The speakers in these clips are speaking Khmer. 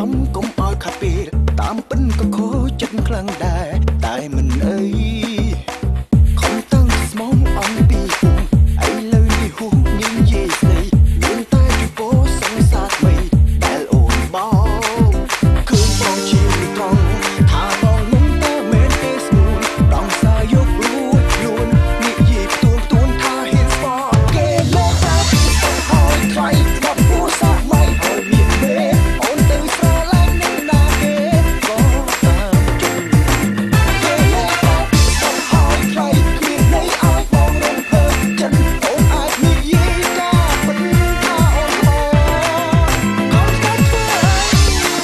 ចំកុំឲ្យខាត់ពេលតាមពិនក៏ខូចចិត្តខ្លាំងដែរតែមិនអីខំតាំងស្មងអំពីពុំឥឡូវនេះហួសញញយេស្ដីមានតែពីពោសង្សារថ្មីដែលអូនបោឃើញបងជាត្រង់ថាបងមិនតែមែនទេស្នួនដងសាយករួចខ្លួននិយាយទួនថាហ៊ានស្បកគេលើកតែពីស្បហើយថ្លៃដល់ពូសាថ្មីឲ្យមានទេអូនទៅស្រឡាញ់នឹងណាគេក៏តាមជុំគេលើកតែពីស្បហើយថ្លៃគ្មានន័យឲ្យបងរំភើបចិត្តអូនអាចនិយាយការពិតថាអូនបងខំស្បត់ធ្វើអី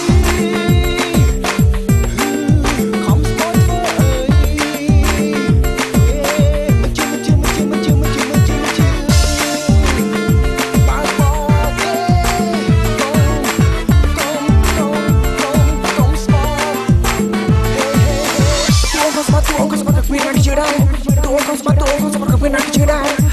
ខំស្បត់ធ្វើអីមិនជឿបើបងទេកុំស្បត់ធ្វើអីខំស្បត់ធ្វើអីខំស្បត់ធ្វើអីទួងខំស្បត់ទួងខំស្បត់គ្មានណាគេជឿដែរទួងខំស្បត់ទួងខំស្បត់គ្មានណាគេជឿដែរ